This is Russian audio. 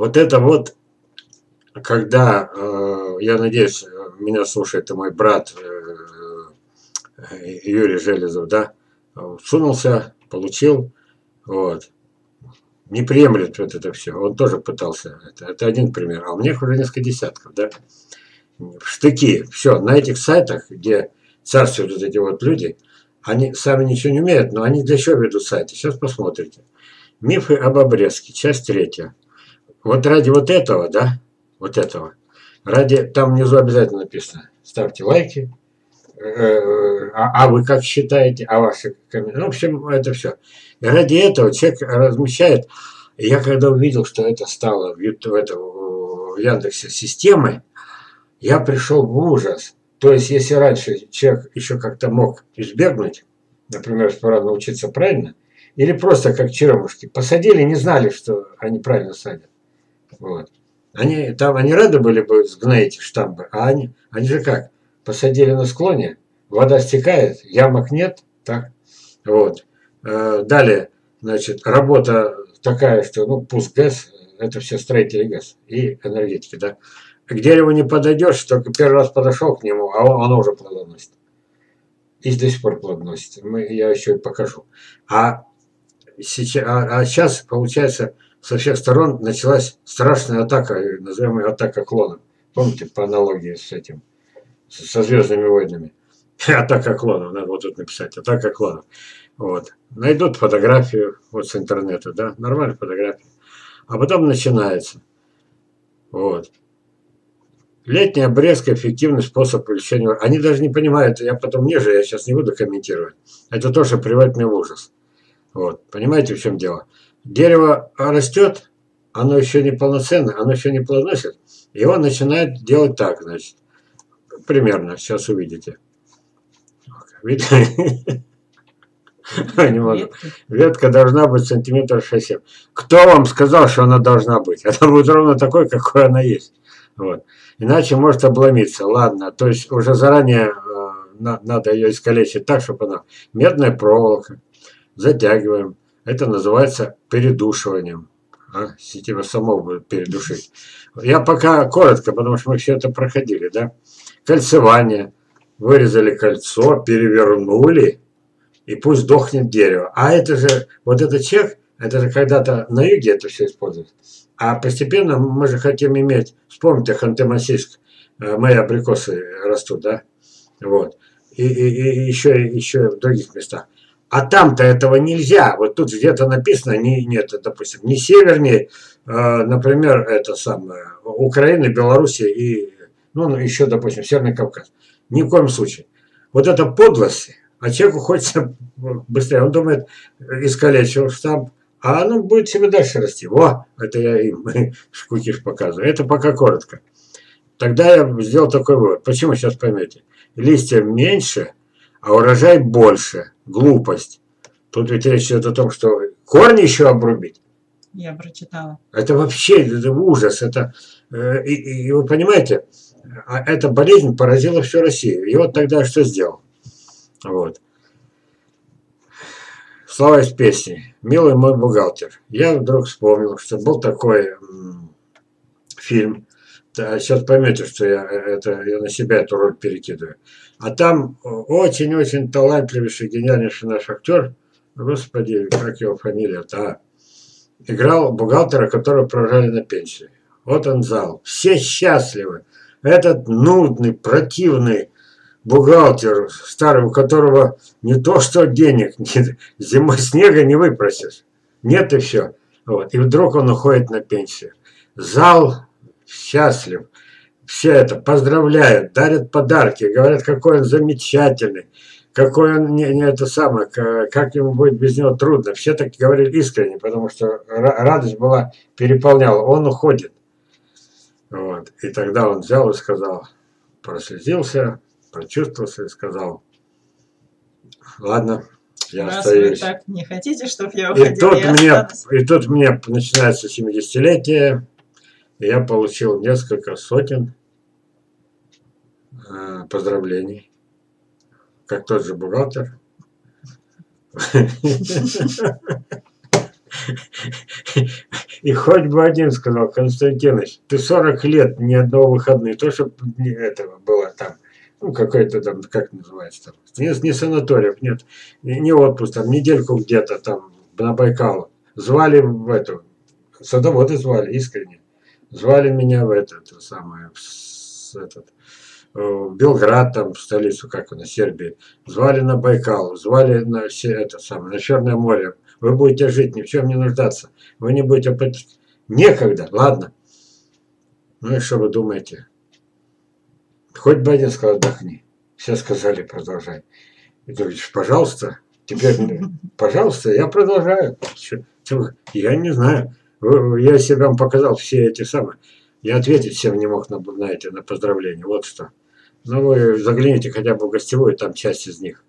Вот это вот, когда, я надеюсь, меня слушает и мой брат Юрий Железов, да, сунулся, получил, вот. Не приемлет вот это все. Он тоже пытался. Это один пример. А у меня их уже несколько десятков, да. В штыки. Все. На этих сайтах, где царствуют вот эти вот люди, они сами ничего не умеют, но они для чего ведут сайты? Сейчас посмотрите. Мифы об обрезке. Часть 3. Вот ради вот этого, да, вот этого. Ради, там внизу обязательно написано. Ставьте лайки. А вы как считаете? А ваши комментарии? Ну, в общем, это все. И ради этого человек размещает. И я когда увидел, что это стало в Яндексе системой, я пришел в ужас. То есть, если раньше человек еще как-то мог избегнуть, например, пора научиться правильно, или просто как черемушки, посадили, не знали, что они правильно садят. Вот. Они рады были бы сгноить штамбы, а они же как? Посадили на склоне, вода стекает, ямок нет, так? Вот. Далее, значит, работа такая, что, ну, пуск ГЭС, это все строители ГЭС и энергетики, да. К дереву не подойдешь, только первый раз подошел к нему, а оно уже плодоносит. И до сих пор плодоносит. Я еще и покажу. А сейчас, получается, со всех сторон началась страшная атака, назовем ее атака клонов. Помните, по аналогии с этим, со «Звездными войнами». Атака клонов, надо вот тут написать, атака клонов. Вот. Найдут фотографию вот с интернета, да, нормальную фотографию. А потом начинается. Вот. Летняя обрезка – эффективный способ увеличения. Они даже не понимают, я потом ниже, я сейчас не буду комментировать. Это тоже приводит меня в ужас. Вот. Понимаете, в чем дело? Дерево растет, оно еще не полноценное, оно еще не плодоносит, и он начинает делать так, значит. Примерно, сейчас увидите. Видите? Не могу. Ветка должна быть сантиметров 6-7. Кто вам сказал, что она должна быть? Она будет ровно такой, какой она есть. Вот. Иначе может обломиться. Ладно, то есть уже заранее надо ее искалечить так, чтобы она... Медная проволока. Затягиваем. Это называется передушиванием. Типа само будет передушить. Я пока коротко, потому что мы все это проходили, да? Кольцевание. Вырезали кольцо, перевернули, и пусть дохнет дерево. А это же, вот этот чек, это же когда-то на юге это все используют. А постепенно мы же хотим иметь, вспомните, Ханты-Мансийск, мои абрикосы растут, да? Вот. И еще в других местах. А там-то этого нельзя. Вот тут где-то написано, нет, допустим, не севернее, например, это самое, Украины, Белоруссии и, ну, еще, допустим, Северный Кавказ. Ни в коем случае. Вот это подлость, а человеку хочется быстрее. Он думает, искалечил штамп, а оно будет себе дальше расти. Во, это я им кукиш показываю. Это пока коротко. Тогда я сделал такой вывод. Почему, сейчас поймете. Листья меньше, а урожай больше. Глупость. Тут ведь речь идет о том, что корни еще обрубить. Я прочитала. Это вообще это ужас. Это, и вы понимаете, эта болезнь поразила всю Россию. И вот тогда что сделал? Вот. Слова из песни. «Милый мой бухгалтер». Я вдруг вспомнил, что был такой фильм. Сейчас поймете, что я на себя эту роль перекидываю. А там очень-очень талантливейший, гениальнейший наш актер, господи, как его фамилия-то, играл бухгалтера, которого провожали на пенсию. Вот он зал. Все счастливы. Этот нудный, противный бухгалтер, старый, у которого не то что денег, зимой снега не выпросишь. Нет и все. Вот. И вдруг он уходит на пенсию. Зал счастлив. Все это поздравляют, дарят подарки, говорят, какой он замечательный, какой он не это самое, как ему будет без него трудно. Все так говорили искренне, потому что радость была, переполняла. Он уходит. Вот. И тогда он взял и сказал, прослезился, прочувствовался и сказал, ладно, я Раз остаюсь. Вы так не хотите, чтобы я уходил, и тут мне начинается 70-летие, и я получил несколько сотен поздравлений, как тот же бухгалтер. И хоть бы один сказал: Константинович, ты 40 лет ни одного выходного, то, чтобы этого было там, ну, какой-то там, как называется там, не санаториев, нет, не отпуск, там, недельку где-то там на Байкал. Звали в эту, садоводы звали, искренне. Звали меня в этот, самое, в Белград, там, в столицу, как она, Сербии. Звали на Байкал, звали на, это самое, на Черное море. Вы будете жить, ни в чем не нуждаться. Вы не будете... Некогда, ладно. Ну и что вы думаете? Хоть бы один сказал: отдохни. Все сказали: продолжай. И говоришь: пожалуйста, теперь, пожалуйста, я продолжаю. Я не знаю. Я себе вам показал все эти самые. Я ответить всем не мог на эти, на поздравления. Вот что. Ну вы загляните хотя бы в гостевую, там часть из них.